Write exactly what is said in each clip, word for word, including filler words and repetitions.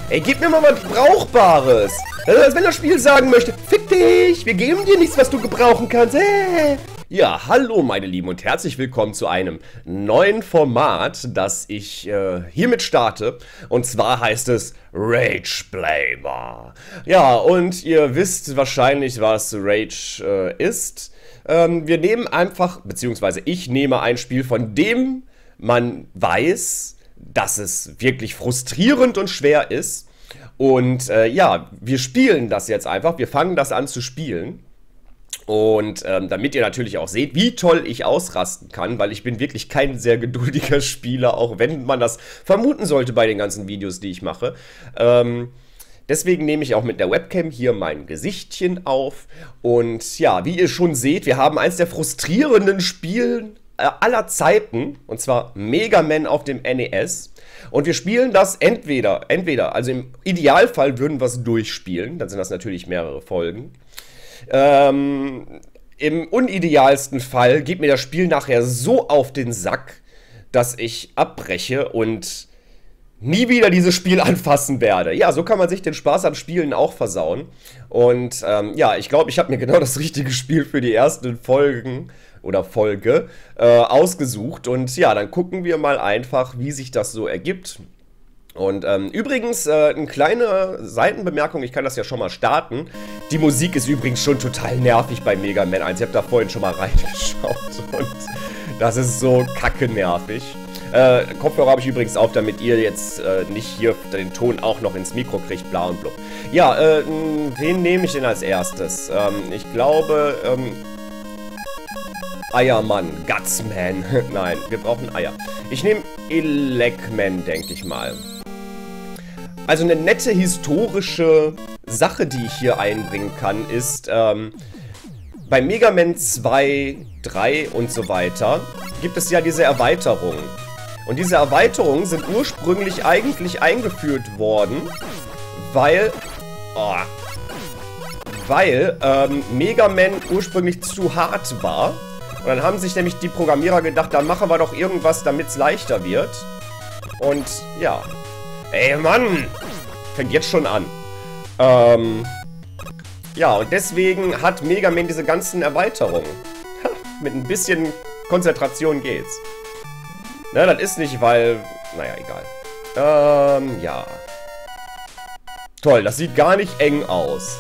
Ey, gib mir mal was Brauchbares. Also, als wenn das Spiel sagen möchte, fick dich, wir geben dir nichts, was du gebrauchen kannst. Hey. Ja, hallo meine Lieben und herzlich willkommen zu einem neuen Format, das ich äh, hiermit starte. Und zwar heißt es Rage Blamer. Ja, und ihr wisst wahrscheinlich, was Rage äh, ist. Ähm, wir nehmen einfach, beziehungsweise ich nehme ein Spiel, von dem man weiß, dass es wirklich frustrierend und schwer ist. Und äh, ja, wir spielen das jetzt einfach. Wir fangen das an zu spielen. Und ähm, damit ihr natürlich auch seht, wie toll ich ausrasten kann, weil ich bin wirklich kein sehr geduldiger Spieler, auch wenn man das vermuten sollte bei den ganzen Videos, die ich mache. Ähm, deswegen nehme ich auch mit der Webcam hier mein Gesichtchen auf. Und ja, wie ihr schon seht, wir haben eins der frustrierenden Spiele aller Zeiten, und zwar Mega Man auf dem N E S. Und wir spielen das entweder, entweder, also im Idealfall würden wir es durchspielen, dann sind das natürlich mehrere Folgen. Ähm, im unidealsten Fall geht mir das Spiel nachher so auf den Sack, dass ich abbreche und nie wieder dieses Spiel anfassen werde. Ja, so kann man sich den Spaß am Spielen auch versauen. Und ähm, ja, ich glaube, ich habe mir genau das richtige Spiel für die ersten Folgen oder Folge äh, ausgesucht. Und ja, dann gucken wir mal einfach, wie sich das so ergibt. Und ähm, übrigens, äh, eine kleine Seitenbemerkung, ich kann das ja schon mal starten. Die Musik ist übrigens schon total nervig bei Mega Man eins. Ich habe da vorhin schon mal reingeschaut und das ist so kacke nervig. Äh, Kopfhörer habe ich übrigens auf, damit ihr jetzt äh, nicht hier den Ton auch noch ins Mikro kriegt, bla und blub. Ja, äh, wen nehme ich denn als erstes? Ähm, ich glaube, ähm, Eiermann, Gutsman. Nein, wir brauchen Eier. Ich nehme Elecman, denke ich mal. Also eine nette historische Sache, die ich hier einbringen kann, ist, ähm, bei Mega Man zwei, drei und so weiter gibt es ja diese Erweiterungen. Und diese Erweiterungen sind ursprünglich eigentlich eingeführt worden, weil, oh, weil ähm, Mega Man ursprünglich zu hart war. Und dann haben sich nämlich die Programmierer gedacht, dann machen wir doch irgendwas, damit es leichter wird. Und ja. Ey, Mann! Fängt jetzt schon an. Ähm. Ja, und deswegen hat Mega Man diese ganzen Erweiterungen. Ha, mit ein bisschen Konzentration geht's. Na, das ist nicht, weil... Naja, egal. Ähm, ja. Toll, das sieht gar nicht eng aus.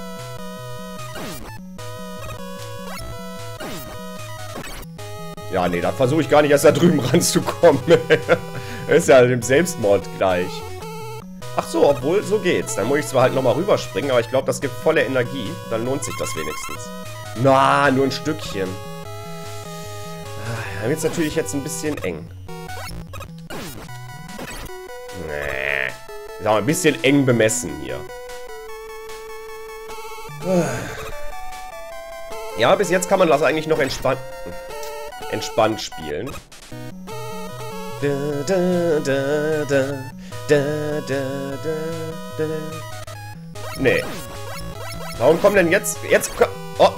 Ja, nee, da versuche ich gar nicht erst da drüben ranzukommen. Das ist ja dem Selbstmord gleich. Ach so, obwohl, so geht's. Dann muss ich zwar halt nochmal rüberspringen, aber ich glaube, das gibt volle Energie. Dann lohnt sich das wenigstens. Na, nur ein Stückchen. Dann wird's natürlich jetzt ein bisschen eng. Nee. Ich sag mal, ein bisschen eng bemessen hier. Ja, bis jetzt kann man das eigentlich noch entspannt... entspannt spielen. Da, da, da, da, da, da, da, da. Nee. Warum kommen denn jetzt... Jetzt... Oh.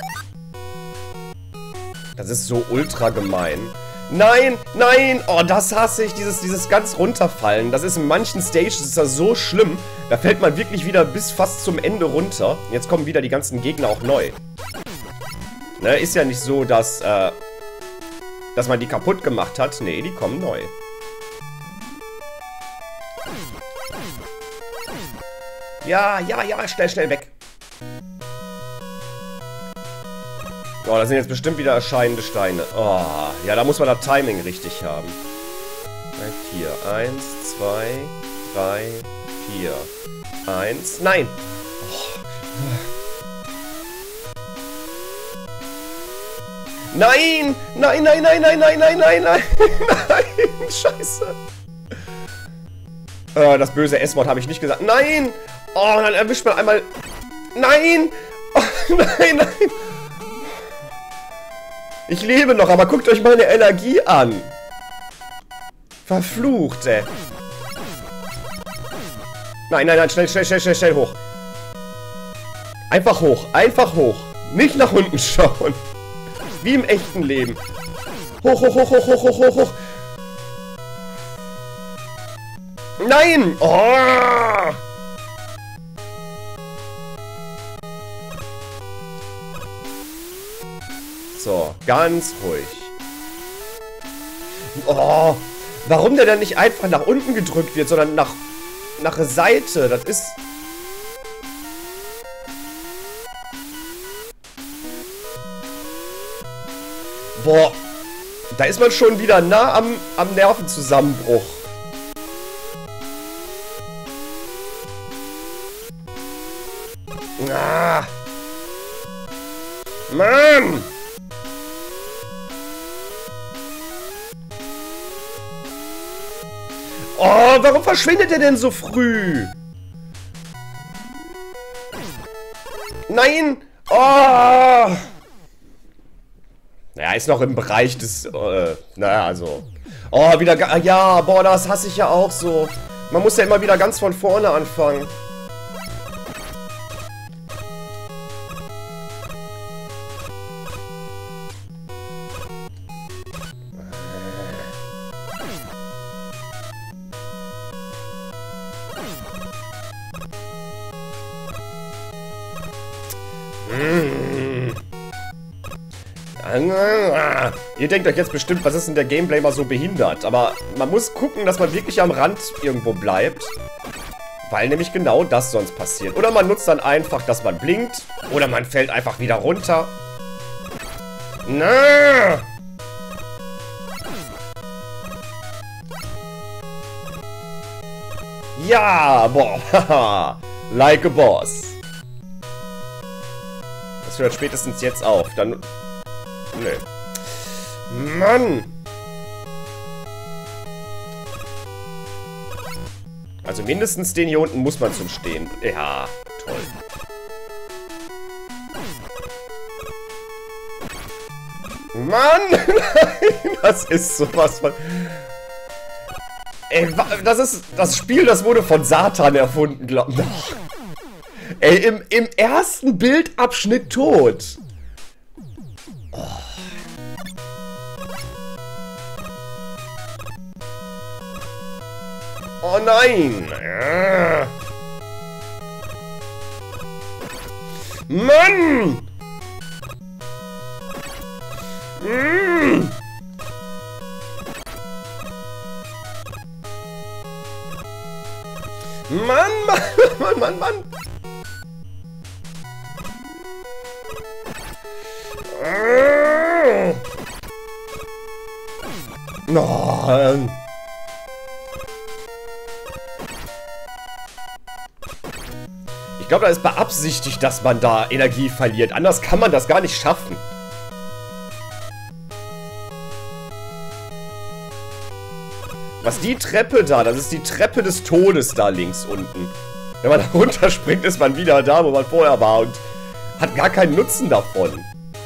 Das ist so ultra gemein. Nein, nein! Oh, das hasse ich. Dieses, dieses ganz runterfallen. Das ist in manchen Stages ist das so schlimm. Da fällt man wirklich wieder bis fast zum Ende runter. Jetzt kommen wieder die ganzen Gegner auch neu. Ne, ist ja nicht so, dass... Äh, dass man die kaputt gemacht hat. Nee, die kommen neu. Ja, ja, ja, schnell, schnell weg. Oh, da sind jetzt bestimmt wieder erscheinende Steine. Oh, ja, da muss man das Timing richtig haben. Hier, eins, zwei, drei, vier. Eins, nein! Oh. Nein! Nein, nein, nein, nein, nein, nein, nein, nein! Nein! Scheiße! Äh, das böse S-Wort habe ich nicht gesagt. Nein! Oh, dann erwischt man einmal... Nein! Oh, nein, nein! Ich lebe noch, aber guckt euch meine Energie an! Verflucht, ey! Nein, nein, nein, schnell, schnell, schnell, schnell, schnell hoch! Einfach hoch, einfach hoch! Nicht nach unten schauen! Wie im echten Leben. Hoch, hoch, hoch, hoch, hoch, hoch, hoch, hoch. Nein! Oh! So, ganz ruhig. Oh, warum der dann nicht einfach nach unten gedrückt wird, sondern nach, nach der Seite? Das ist... Boah, da ist man schon wieder nah am, am Nervenzusammenbruch. Ah. Mann! Oh, warum verschwindet er denn so früh? Nein! Oh! Naja, ist noch im Bereich des... Äh, naja, also... Oh, wieder... Ja, boah, das hasse ich ja auch so. Man muss ja immer wieder ganz von vorne anfangen. Ihr denkt euch jetzt bestimmt, was ist denn der Gameplay mal so behindert? Aber man muss gucken, dass man wirklich am Rand irgendwo bleibt. Weil nämlich genau das sonst passiert. Oder man nutzt dann einfach, dass man blinkt. Oder man fällt einfach wieder runter. Na! Ja, boah, haha. Like a boss. Das hört spätestens jetzt auf. Dann... Nee. Mann! Also mindestens den hier unten muss man zum Stehen. Ja, toll. Mann! Nein! Das ist sowas von... Ey, das ist... Das Spiel, das wurde von Satan erfunden, glaub ich. Ey, im, im ersten Bildabschnitt tot. Oh. Oh nein! Mann! Mm. Mann, Mann, Mann, Mann, Mann! Nein! Ich glaube, da ist beabsichtigt, dass man da Energie verliert. Anders kann man das gar nicht schaffen. Was die Treppe da, das ist die Treppe des Todes da links unten. Wenn man da runterspringt, ist man wieder da, wo man vorher war und hat gar keinen Nutzen davon.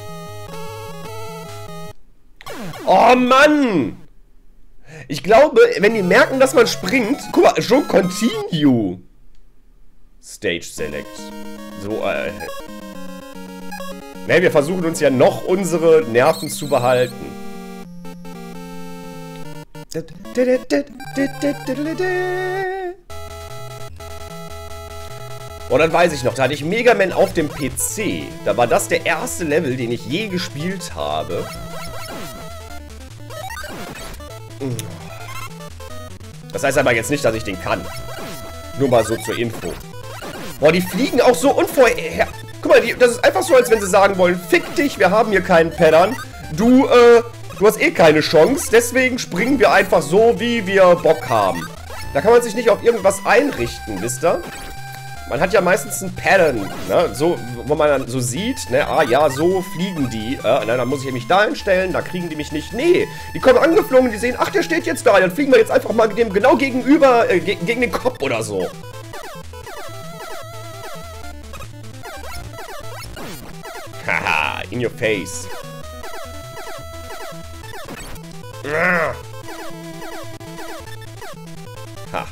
Oh Mann! Ich glaube, wenn die merken, dass man springt... Guck mal, schon Continue. Stage Select. So, äh... Ne, wir versuchen uns ja noch unsere Nerven zu behalten. Und dann weiß ich noch, da hatte ich Mega Man auf dem P C. Da war das der erste Level, den ich je gespielt habe. Das heißt aber jetzt nicht, dass ich den kann. Nur mal so zur Info. Boah, die fliegen auch so unvorher... Guck mal, die, das ist einfach so, als wenn sie sagen wollen, fick dich, wir haben hier keinen Pattern. Du, äh, du hast eh keine Chance, deswegen springen wir einfach so, wie wir Bock haben. Da kann man sich nicht auf irgendwas einrichten, wisst ihr? Man hat ja meistens ein Pattern, ne? So, wo man dann so sieht, ne? Ah ja, so fliegen die. Äh, ne? Dann muss ich mich da hinstellen, da kriegen die mich nicht. Nee, die kommen angeflogen, die sehen, ach, der steht jetzt da. Dann fliegen wir jetzt einfach mal dem genau gegenüber, äh, ge gegen den Kopf oder so. Haha, in your face. Ha.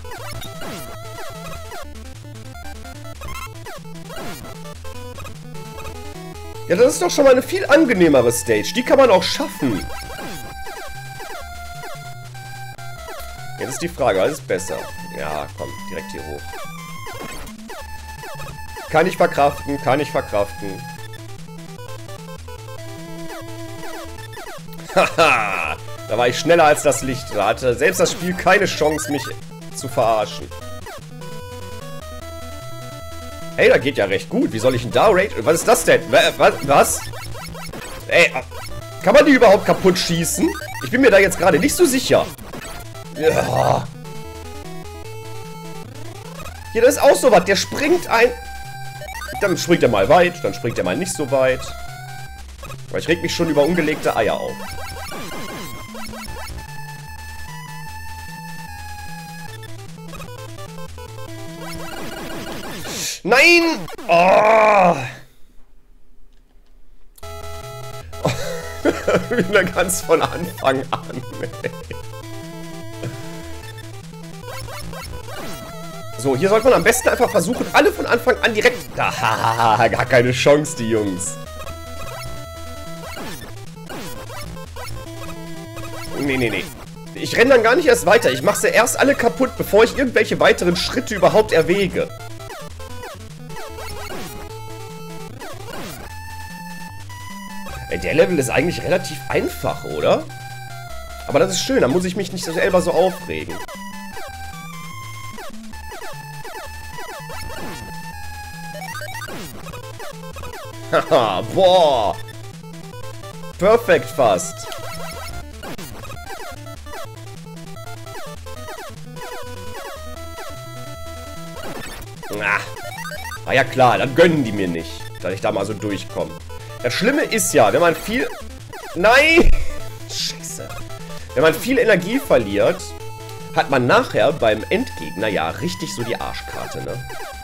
Ja, das ist doch schon mal eine viel angenehmere Stage. Die kann man auch schaffen. Jetzt ist die Frage, was ist besser? Ja, komm, direkt hier hoch. Kann ich verkraften, kann ich verkraften. Haha, da war ich schneller als das Licht. Da hatte selbst das Spiel keine Chance, mich zu verarschen. Hey, da geht ja recht gut. Wie soll ich denn da Rage... Was ist das denn? Was? Was? Ey, kann man die überhaupt kaputt schießen? Ich bin mir da jetzt gerade nicht so sicher. Ja. Hier, das ist auch so was. Der springt ein... Dann springt er mal weit, dann springt er mal nicht so weit. Weil ich reg mich schon über ungelegte Eier auf. Nein! Oh! Wieder ganz von Anfang an. So, hier sollte man am besten einfach versuchen, alle von Anfang an direkt... Hahaha, gar keine Chance, die Jungs. Nee, nee, nee. Ich renne dann gar nicht erst weiter. Ich mache sie erst alle kaputt, bevor ich irgendwelche weiteren Schritte überhaupt erwäge. Der Level ist eigentlich relativ einfach, oder? Aber das ist schön, da muss ich mich nicht selber so aufregen. Haha, boah. Perfekt fast. Ah. Ah ja klar, dann gönnen die mir nicht, dass ich da mal so durchkomme. Das Schlimme ist ja, wenn man viel... Nein! Scheiße. Wenn man viel Energie verliert, hat man nachher beim Endgegner ja richtig so die Arschkarte, ne?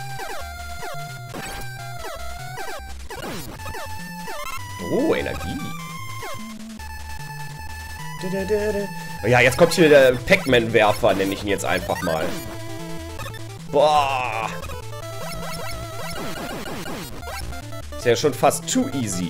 Oh, Energie. Ja, jetzt kommt hier der Pac-Man-Werfer, nenne ich ihn jetzt einfach mal. Boah. Ist ja schon fast too easy.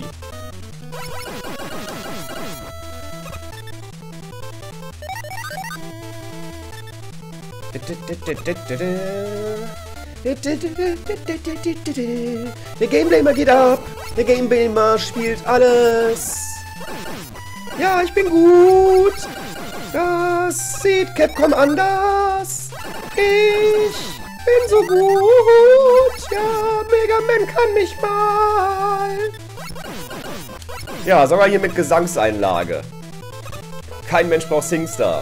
Der Gameplayer geht ab. Der Gameplayer spielt alles. Ja, ich bin gut. Das sieht Capcom anders. Ich bin so gut. Ja, Mega Man kann mich mal. Ja, sogar hier mit Gesangseinlage. Kein Mensch braucht Singstar.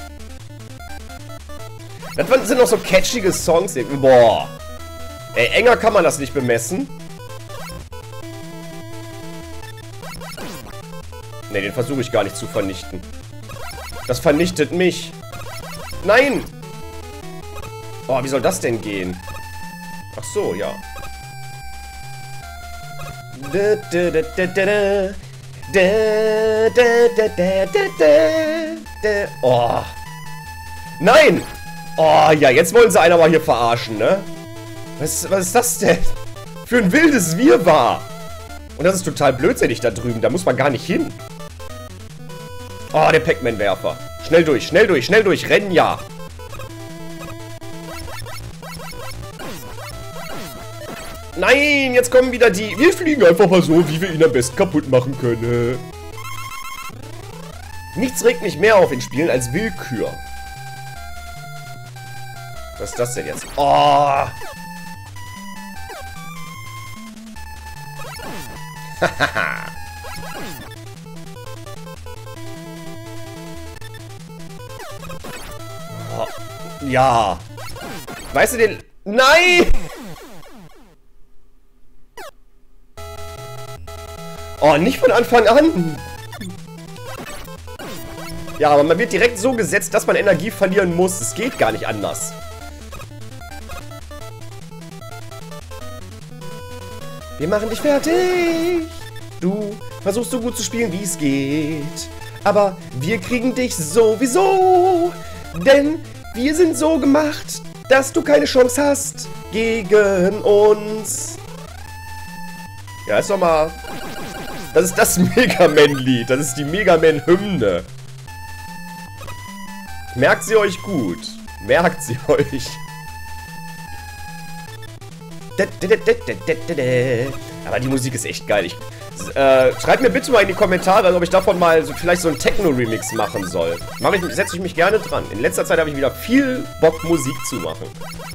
Das sind noch so catchige Songs. Boah. Ey, enger kann man das nicht bemessen. Ne, den versuche ich gar nicht zu vernichten. Das vernichtet mich. Nein! Oh, wie soll das denn gehen? Ach so, ja. Oh. Nein! Oh, ja, jetzt wollen sie einen aber hier verarschen, ne? Was, was ist das denn? Für ein wildes Wirrwarr. Und das ist total blödsinnig da drüben. Da muss man gar nicht hin. Oh, der Pac-Man-Werfer. Schnell durch, schnell durch, schnell durch. Rennen, ja. Nein, jetzt kommen wieder die... Wir fliegen einfach mal so, wie wir ihn am besten kaputt machen können. Nichts regt mich mehr auf in Spielen als Willkür. Was ist das denn jetzt? Oh! Hahaha. Oh, ja. Weißt du den... Nein! Oh, nicht von Anfang an. Ja, aber man wird direkt so gesetzt, dass man Energie verlieren muss. Es geht gar nicht anders. Wir machen dich fertig. Du versuchst so gut zu spielen, wie es geht. Aber wir kriegen dich sowieso. Denn wir sind so gemacht, dass du keine Chance hast gegen uns. Ja, ist doch mal... Das ist das Mega Man-Lied. Das ist die Mega Man-Hymne. Merkt sie euch gut. Merkt sie euch. Aber die Musik ist echt geil. Ich, äh, schreibt mir bitte mal in die Kommentare, ob ich davon mal so, vielleicht so einen Techno-Remix machen soll. Mach ich, setze ich mich gerne dran. In letzter Zeit habe ich wieder viel Bock, Musik zu machen.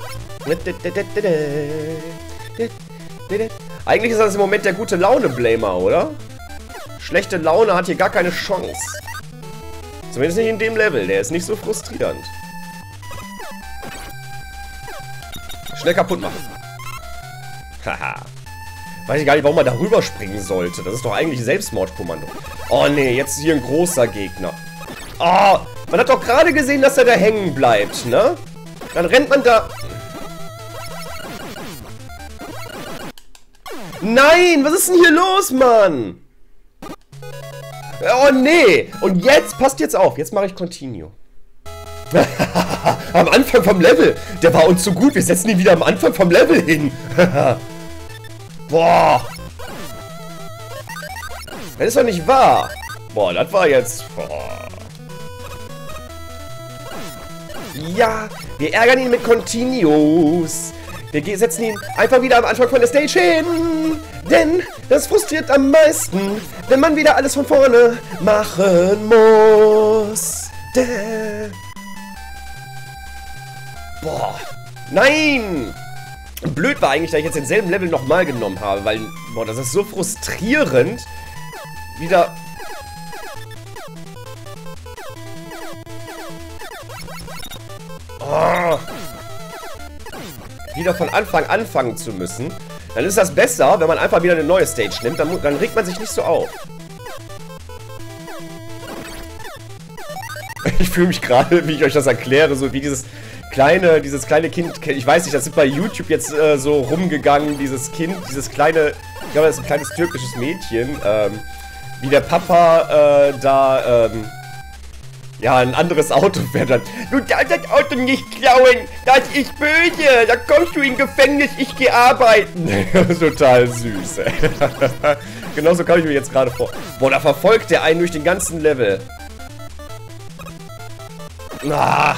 Eigentlich ist das im Moment der gute Laune-Blamer, oder? Schlechte Laune hat hier gar keine Chance. Zumindest nicht in dem Level. Der ist nicht so frustrierend. Schnell kaputt machen. Haha. Weiß ich gar nicht, warum man da rüberspringen sollte. Das ist doch eigentlich Selbstmordkommando. Oh nee, jetzt hier ein großer Gegner. Oh, man hat doch gerade gesehen, dass er da hängen bleibt, ne? Dann rennt man da... Nein, was ist denn hier los, Mann? Oh nee. Und jetzt, passt jetzt auf, jetzt mache ich Continue. Am Anfang vom Level. Der war uns so gut, wir setzen ihn wieder am Anfang vom Level hin. Boah. Das ist doch nicht wahr. Boah, das war jetzt... Boah. Ja, wir ärgern ihn mit Continues. Wir setzen ihn einfach wieder am Anfang von der Stage hin. Denn das frustriert am meisten, wenn man wieder alles von vorne machen muss. Däh. Boah. Nein! Blöd war eigentlich, dass ich jetzt denselben Level nochmal genommen habe, weil, boah, das ist so frustrierend. Wieder... Oh. Wieder von Anfang anfangen zu müssen. Dann ist das besser, wenn man einfach wieder eine neue Stage nimmt. Dann, dann regt man sich nicht so auf. Ich fühle mich gerade, wie ich euch das erkläre, so wie dieses kleine, dieses kleine Kind. Ich weiß nicht, das ist bei YouTube jetzt äh, so rumgegangen, dieses Kind, dieses kleine, ich glaube, das ist ein kleines türkisches Mädchen, ähm, wie der Papa äh, da, ähm, ja, ein anderes Auto fährt dann. Du darfst das Auto nicht klauen, das ist böse, da kommst du in Gefängnis, ich gehe arbeiten. Total süß, ey. Genauso kam ich mir jetzt gerade vor. Boah, da verfolgt der einen durch den ganzen Level. Ah.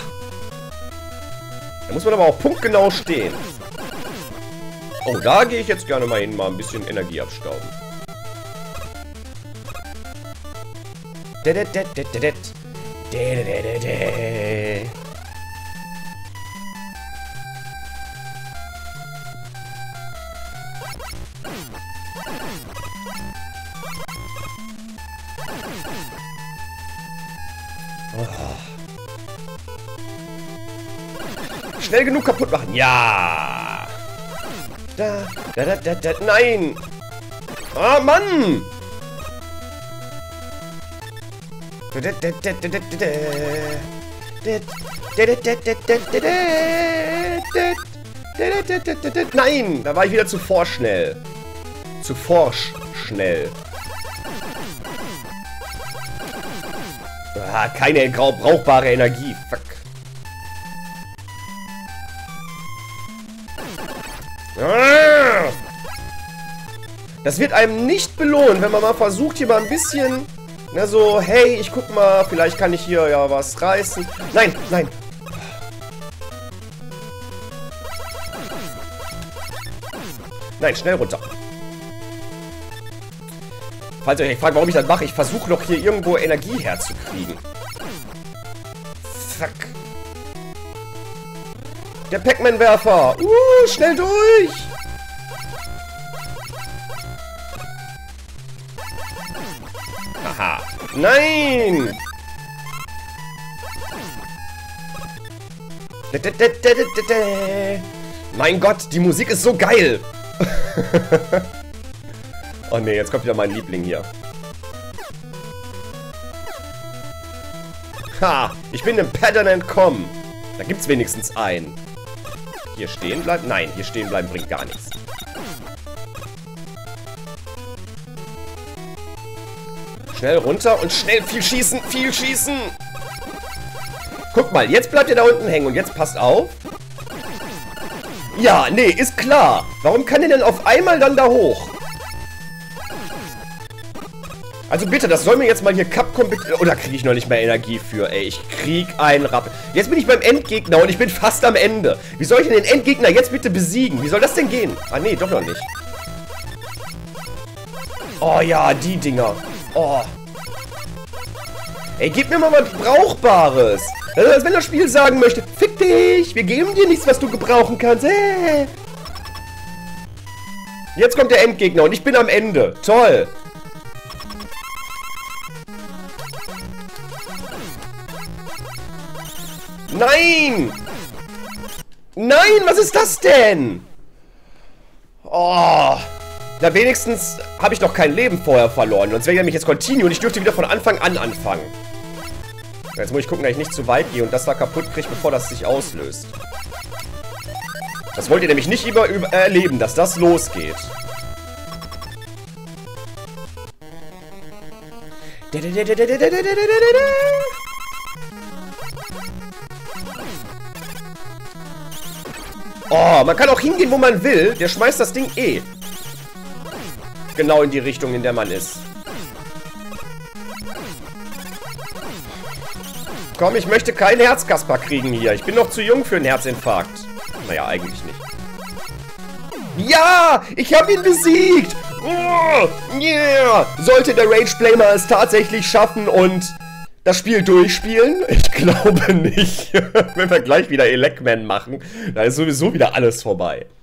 Da muss man aber auch punktgenau stehen. Oh, da gehe ich jetzt gerne mal hin, mal ein bisschen Energie abstauben. Oh. Schnell genug kaputt machen. Ja. Da, da, da, da, da. Nein. Ah, Mann. Nein, da war ich wieder zu vorschnell. Zu forsch schnell. Ah, keine brauchbare Energie. Fuck. Das wird einem nicht belohnt, wenn man mal versucht, hier mal ein bisschen, na so, hey, ich guck mal, vielleicht kann ich hier ja was reißen. Nein, nein. Nein, schnell runter. Falls ihr euch fragt, warum ich das mache, ich versuche noch hier irgendwo Energie herzukriegen. Fuck. Der Pac-Man-Werfer. Uh, schnell durch. Haha. Nein. Mein Gott, die Musik ist so geil. Oh ne, jetzt kommt wieder mein Liebling hier. Ha, ich bin im Pattern and Com. Da gibt's wenigstens einen. Hier stehen bleiben? Nein, hier stehen bleiben bringt gar nichts. Schnell runter und schnell viel schießen, viel schießen. Guck mal, jetzt bleibt ihr da unten hängen und jetzt passt auf. Ja, nee, ist klar. Warum kann der denn auf einmal dann da hoch? Also bitte, das soll mir jetzt mal hier Capcom bitte... Oder kriege ich noch nicht mehr Energie für, ey. Ich krieg einen Rapp. Jetzt bin ich beim Endgegner und ich bin fast am Ende. Wie soll ich denn den Endgegner jetzt bitte besiegen? Wie soll das denn gehen? Ah, nee, doch noch nicht. Oh ja, die Dinger. Oh. Ey, gib mir mal was Brauchbares. Also, als wenn das Spiel sagen möchte, fick dich, wir geben dir nichts, was du gebrauchen kannst. Hey. Jetzt kommt der Endgegner und ich bin am Ende. Toll. Nein! Nein, was ist das denn? Oh. Na, wenigstens habe ich doch kein Leben vorher verloren. Sonst wäre ich nämlich jetzt Continue und ich dürfte wieder von Anfang an anfangen. Jetzt muss ich gucken, dass ich nicht zu weit gehe und das da kaputt kriege, bevor das sich auslöst. Das wollt ihr nämlich nicht über, über erleben, dass das losgeht. Oh, man kann auch hingehen, wo man will. Der schmeißt das Ding eh genau in die Richtung, in der man ist. Komm, ich möchte keinen Herzkasper kriegen hier. Ich bin noch zu jung für einen Herzinfarkt. Naja, eigentlich nicht. Ja! Ich habe ihn besiegt! Oh, yeah! Sollte der Rage-Flamer es tatsächlich schaffen und das Spiel durchspielen? Ich glaube nicht. Wenn wir gleich wieder Elecman machen, dann ist sowieso wieder alles vorbei.